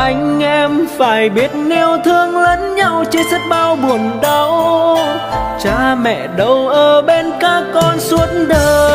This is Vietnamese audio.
anh em phải biết yêu thương lẫn nhau chia sẻ bao buồn đau. Cha mẹ đâu ở bên các con suốt đời.